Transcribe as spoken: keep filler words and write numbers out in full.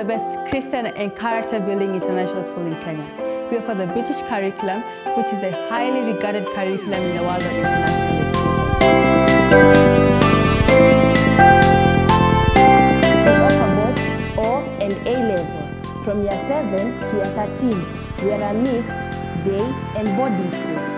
the best Christian and character building international school in Kenya. We offer the British curriculum, which is the highly regarded curriculum in the world of international education. We offer both O and A level. From year seven to year thirteen, we are a mixed day and boarding school.